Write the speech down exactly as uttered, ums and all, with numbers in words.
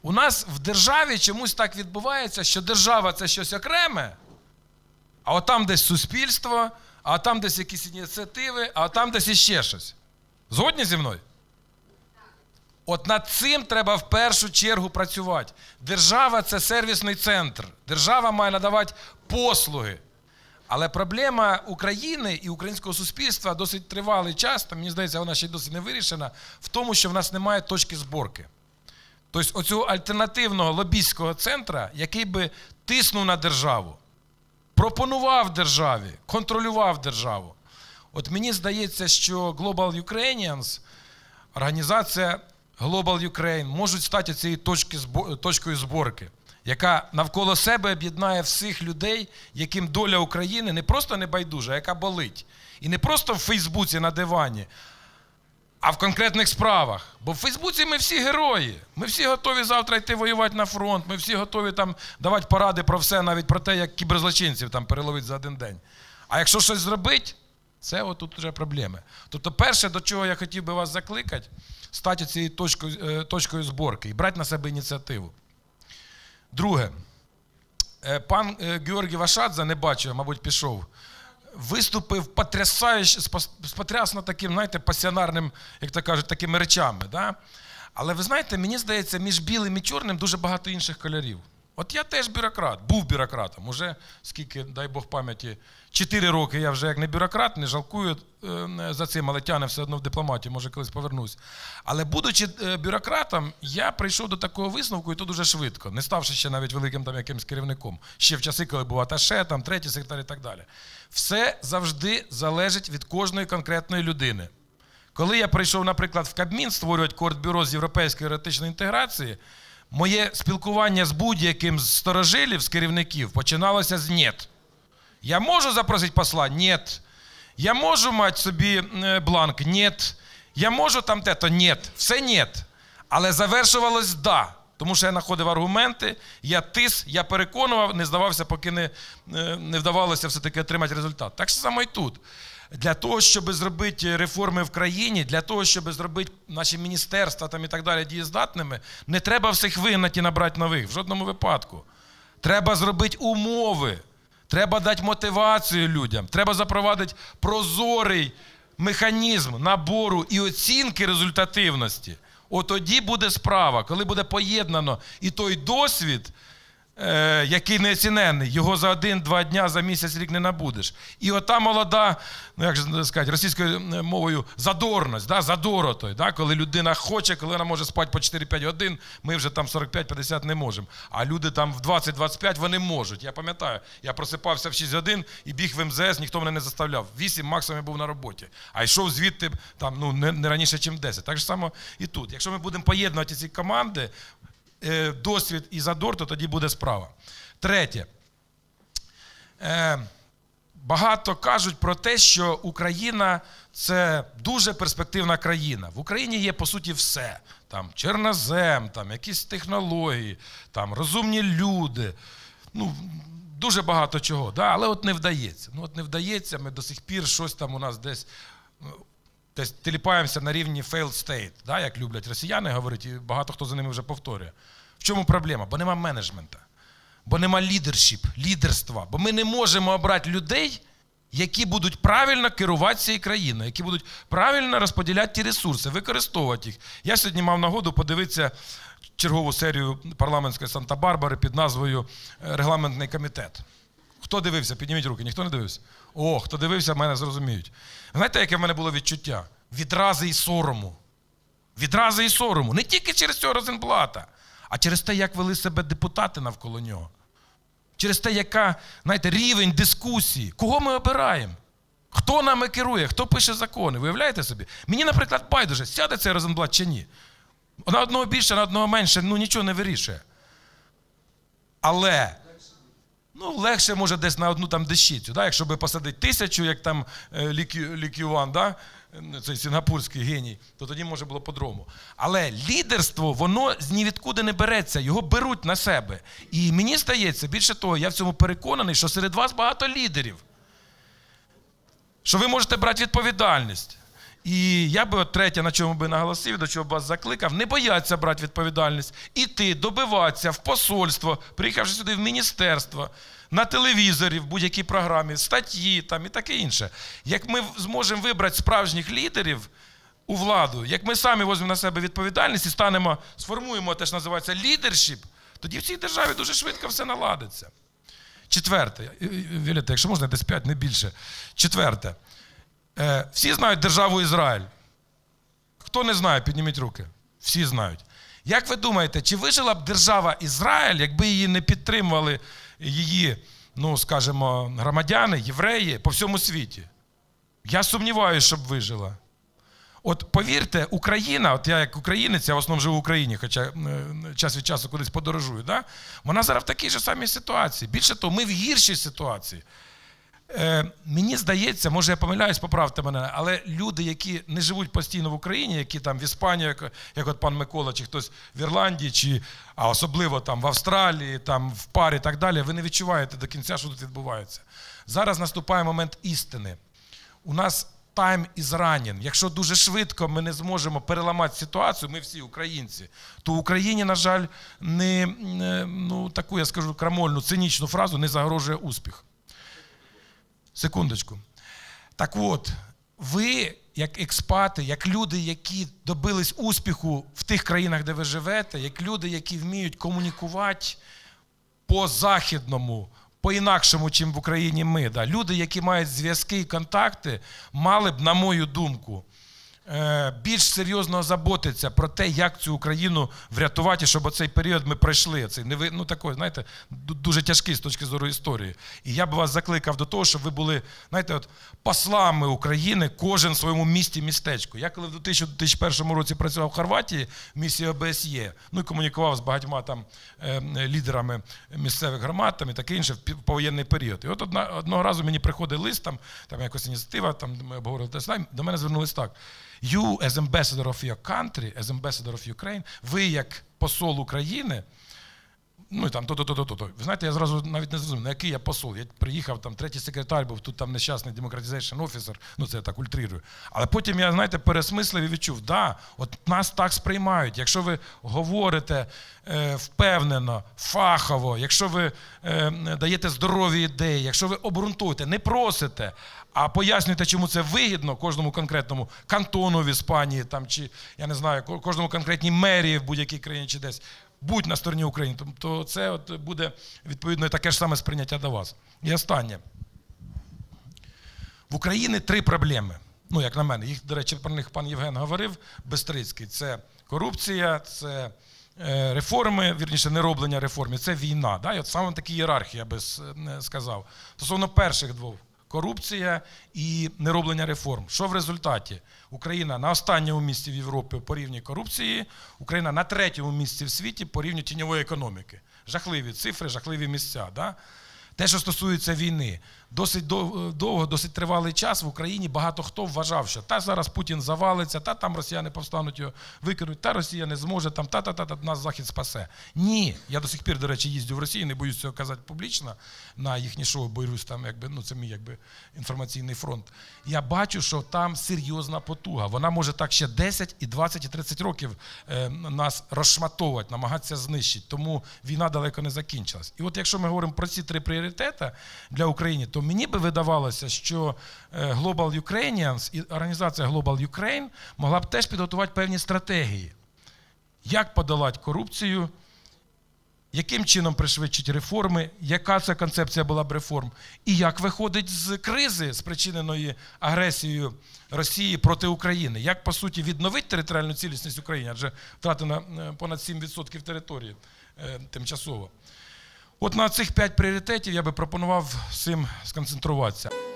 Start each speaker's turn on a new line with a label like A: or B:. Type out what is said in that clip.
A: У нас в державі чомусь так відбувається, що держава – це щось окреме, а от там десь суспільство, а там десь якісь ініціативи, а там десь іще щось. Згодні зі мною? От над цим треба в першу чергу працювати. Держава – це сервісний центр. Держава має надавати послуги. Але проблема України і українського суспільства досить тривалий час, там, мені здається, вона ще й досить не вирішена, в тому, що в нас немає точки зборки. Тобто оцього альтернативного лобістського центру, який би тиснув на державу, пропонував державі, контролював державу. От мені здається, що Global Ukrainians, організація Global Ukraine можуть стати цією точкою зборки, яка навколо себе об'єднає всіх людей, яким доля України не просто не байдужа, а яка болить. І не просто в Фейсбуці на дивані, а в конкретних справах. Бо в Фейсбуці ми всі герої. Ми всі готові завтра йти воювати на фронт, ми всі готові там давати поради про все, навіть про те, як кіберзлочинців там переловити за один день. А якщо щось зробити, це отут вже проблеми. Тобто перше, до чого я хотів би вас закликати, стати цією точкою, точкою зборки і брати на себе ініціативу. Друге. Пан Георгій Вашадзе, не бачу, мабуть, пішов, виступив потрясающе, з потрясно таким, знаєте, пасіонарним, як то кажуть, такими речами. Да? Але ви знаєте, мені здається, між білим і чорним дуже багато інших кольорів. От я теж бюрократ, був бюрократом. Уже скільки, дай Бог пам'яті, чотири роки я вже як не бюрократ, не жалкую за цим, але тягне все одно в дипломатію, може колись повернусь. Але будучи бюрократом, я прийшов до такого висновку, і то дуже швидко, не ставши ще навіть великим там якимсь керівником. Ще в часи, коли був аташе, там третій секретар і так далі. Все завжди залежить від кожної конкретної людини. Коли я прийшов, наприклад, в Кабмін створювати Коордбюро з європейської енергетичної інтеграції, моє спілкування з будь-яким з старожилів, з керівників, починалося з «нет». Я можу запросити посла? Нет. Я можу мати собі бланк? Нет. Я можу там те-то? Нет. Все нет. Але завершувалось «да». Тому що я знаходив аргументи, я тис, я переконував, не здавався, поки не, не вдавалося все-таки отримати результат. Так само і тут. Для того, щоб зробити реформи в країні, для того, щоб зробити наші міністерства там і так далі дієздатними, не треба всіх вигнати і набрати нових, в жодному випадку. Треба зробити умови, треба дати мотивацію людям, треба запровадити прозорий механізм набору і оцінки результативності. От тоді буде справа, коли буде поєднано і той досвід, е, який неоціненний, його за один-два дня, за місяць, рік не набудеш. І ота молода, ну як же сказати, російською мовою, задорність, да, задоро той, да, коли людина хоче, коли вона може спати по чотири-п'ять годин, ми вже там сорок п'ять-п'ятдесят не можемо. А люди там в двадцять-двадцять п'ять вони можуть. Я пам'ятаю, я просипався в шість годин і біг в ем зе ес, ніхто мене не заставляв. вісім максимум я був на роботі. А йшов звідти там, ну, не, не раніше, ніж десять. Так же само і тут. Якщо ми будемо поєднувати ці команди, е, досвід і задор, то тоді буде справа. Третє. Е, Багато кажуть про те, що Україна – це дуже перспективна країна. В Україні є, по суті, все. Там чорнозем, там якісь технології, там розумні люди. Ну, дуже багато чого. Да? Але от не вдається. Ну, от не вдається, ми до сих пір щось там у нас десь, десь теліпаємося на рівні failed state, да? Як люблять росіяни говорити, і багато хто за ними вже повторює. В чому проблема? Бо нема менеджменту. Бо нема лідершіп, лідерства. Бо ми не можемо обрати людей, які будуть правильно керувати цією країною, які будуть правильно розподіляти ті ресурси, використовувати їх. Я сьогодні мав нагоду подивитися чергову серію парламентської Санта-Барбари під назвою «Регламентний комітет». Хто дивився? Підніміть руки. Ніхто не дивився? О, хто дивився, мене зрозуміють. Знаєте, яке в мене було відчуття? Відрази і сорому. Відрази і сорому. Не тільки через цього Розенблата, а через те, як вели себе депутати навколо нього. Через те, яка, знаєте, рівень дискусії. Кого ми обираємо? Хто нами керує? Хто пише закони? Виявляєте собі? Мені, наприклад, байдуже, сяде цей Розенблат чи ні. На одного більше, на одного менше, ну нічого не вирішує. Але, ну, легше може десь на одну там дещицю, да? Якщо би посадити тисячу, як там Лі Кюан, да? Цей сінгапурський геній, то тоді може було по-другому. Але лідерство, воно з нівідкуди не береться, його беруть на себе. І мені здається, більше того, я в цьому переконаний, що серед вас багато лідерів. Що ви можете брати відповідальність. І я би от третє, на чому би наголосив, до чого б вас закликав, не бояться брати відповідальність, іти, добиватися в посольство, приїхавши сюди в міністерство, на телевізорі, в будь-якій програмі, статті там, і таке інше. Як ми зможемо вибрати справжніх лідерів у владу, як ми самі візьмемо на себе відповідальність і станемо, сформуємо те, що називається лідершіп, тоді в цій державі дуже швидко все наладиться. Четверте. Віолетта, якщо можна, десь п'ять, не більше. Четверте. Всі знають державу Ізраїль. Хто не знає, підніміть руки. Всі знають. Як ви думаєте, чи вижила б держава Ізраїль, якби її не підтримували її, ну, скажімо, громадяни, євреї по всьому світі? Я сумніваюся, щоб вижила. От повірте, Україна, от я як українець, я в основному живу в Україні, хоча час від часу кудись подорожую, да? Вона зараз в такій же самій ситуації. Більше того, ми в гіршій ситуації. Е, мені здається, може я помиляюсь, поправте мене, але люди, які не живуть постійно в Україні, які там в Іспанії, як, як от пан Микола, чи хтось в Ірландії, чи, а особливо там в Австралії, там в парі і так далі, ви не відчуваєте до кінця, що тут відбувається. Зараз наступає момент істини. У нас time is running. Якщо дуже швидко ми не зможемо переламати ситуацію, ми всі українці, то в Україні, на жаль, не, ну, таку, я скажу, крамольну, цинічну фразу не загрожує успіх. Секундочку. Так от, ви, як експати, як люди, які добились успіху в тих країнах, де ви живете, як люди, які вміють комунікувати по-західному, по-інакшому, чим в Україні ми. Да. Люди, які мають зв'язки і контакти, мали б, на мою думку, більш серйозно заботитися про те, як цю Україну врятувати, щоб оцей період ми пройшли. Цей, ну, такий, знаєте, дуже тяжкий з точки зору історії. І я б вас закликав до того, щоб ви були, знаєте, от, послами України, кожен в своєму місті, містечку. Я коли в дві тисячі першому році працював в Хорватії, в місії О Б С Є, ну і комунікував з багатьма там е, лідерами місцевих громад там, і таке інше в повоєнний період. І от одна, одного разу мені приходить лист, там, там якась ініціатива, там ми обговорили, до мене звернулись так. You, as ambassador of your country, as ambassador of Ukraine, ви як посол України, ну і там то-то-то-то-то. Ви знаєте, я зразу навіть не зрозумів, на який я посол. Я приїхав, там третій секретар був, тут там нещасний демократизейшн офісер, ну це я так ультрирую. Але потім я, знаєте, пересмислив і відчув, да, от нас так сприймають. Якщо ви говорите е, впевнено, фахово, якщо ви е, даєте здорові ідеї, якщо ви обґрунтуєте, не просите, а пояснюєте, чому це вигідно кожному конкретному кантону в Іспанії, там, чи, я не знаю, кожному конкретній мерії в будь-якій країні чи десь, будь на стороні України, то це от буде, відповідно, таке ж саме сприйняття до вас. І останнє. В Україні три проблеми. Ну, як на мене. Їх, до речі, про них пан Євген говорив, Бистрицький. Це корупція, це реформи, вірніше, нероблення реформ, це війна. Да? І от саме такі ієрархії, я би сказав. Стосовно перших двох. Корупція і нероблення реформ. Що в результаті? Україна на останньому місці в Європі по рівні корупції, Україна на третьому місці в світі по рівню тіньової економіки. Жахливі цифри, жахливі місця. Да? Те, що стосується війни, досить довго, досить тривалий час в Україні багато хто вважав, що та зараз Путін завалиться, та там росіяни повстануть його, викинуть, та Росія не зможе, там та-та-та, нас Захід спасе. Ні. Я до сих пір, до речі, їздю в Росію, не боюсь цього казати публічно, на їхні шоу боюсь, там, якби, ну, це мій якби, інформаційний фронт. Я бачу, що там серйозна потуга. Вона може так ще десять, і двадцять, і тридцять років е, нас розшматовувати, намагатися знищити. Тому війна далеко не закінчилась. І от якщо ми говоримо про ці три пріоритети для України, то мені би видавалося, що Global Ukrainians і організація Global Ukraine могла б теж підготувати певні стратегії. Як подолати корупцію, яким чином пришвидшити реформи, яка це концепція була б реформ, і як виходить з кризи, спричиненої агресією Росії проти України. Як, по суті, відновити територіальну цілісність України, адже втратено понад сім відсотків території е, тимчасово. От на цих п'ять пріоритетів я би пропонував всім сконцентруватися.